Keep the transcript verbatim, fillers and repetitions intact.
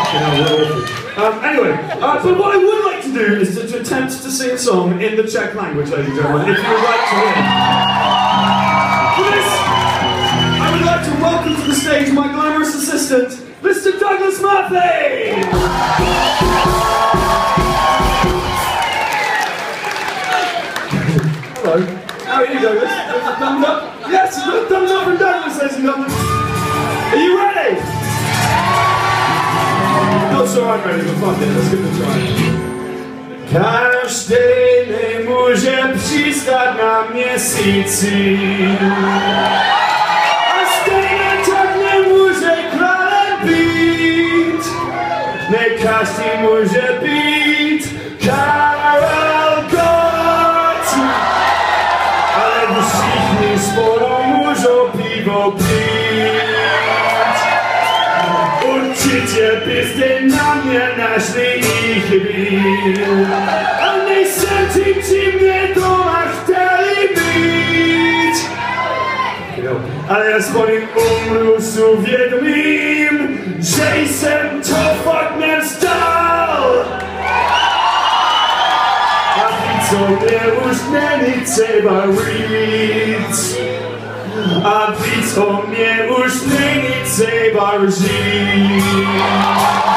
Um, anyway, uh, but what I would like to do is to, to attempt to sing a song in the Czech language, ladies and gentlemen, if you would like to win. For this, I would like to welcome to the stage my glamorous assistant, Mister Douglas Murphy! Hello. How are you, Douglas? Thumbs up? Yes, you've got a thumbs up from Douglas, ladies and gentlemen. Are you ready? Not sure I'm ready, but fuck it, let's give it a try. Każdy nie może przystać na měsíci, a stejně tak nemůže králem být. Ne každý může být Karel Gott, ale všichni spolu můžou pivo pít. Určitě byste na mě našli i chvíl, a nejsem tím, čím mě doma chtěli být. Ale aspoň umru s uvědomím, že jsem to fakt nevzdal. A víc o mě už není třeba říct. A víc o mě už není třeba říct.